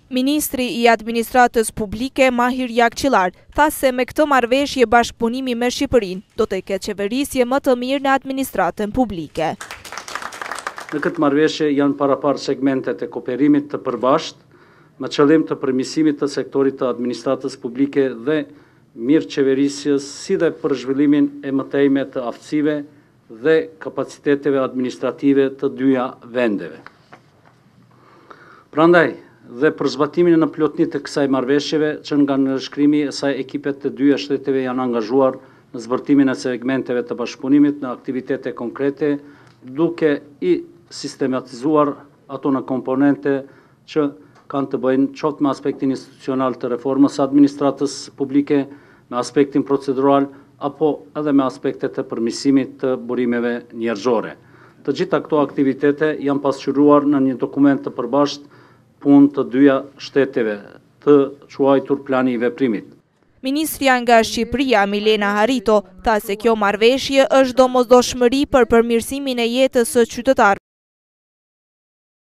Ministri i Administratës Publike Mahir Jakqilar tha se me këtë marrëveshje bashkëpunimi me Shqipërinë do të ketë qeverisje më të mirë në administratën publike. Në këtë marrëveshje janë paraparë segmentet e kooperimit të përbashkët me qëllim të përmirësimit të sektorit të administratës publike dhe mirëqeverisjes, si dhe për zhvillimin e mëtejme të aftësive dhe kapaciteteve administrative të dyja vendeve. Prandaj, dhe për zbatimin në plotësi të kësaj marrëveshjeve, që nga nënshkrimi e saj ekipet të dyja shteteve janë angazhuar në zbërtimin e segmenteve të bashkëpunimit në aktivitete konkrete, duke i sistematizuar ato në komponente që kanë të bëjnë qoftë me aspektin institucional të reformës administratës publike, me aspektin procedural, apo edhe me aspektet të përmirësimit të burimeve njerëzore. Të gjitha këto aktivitete janë pasqyruar në një dokument të përbashkët punë të dyja shteteve, të quajtur plani i veprimit. Ministria nga Shqipëria, Milena Harito, tha se kjo marrëveshje është domosdoshmëri për përmirësimin e jetës së qytetarëve.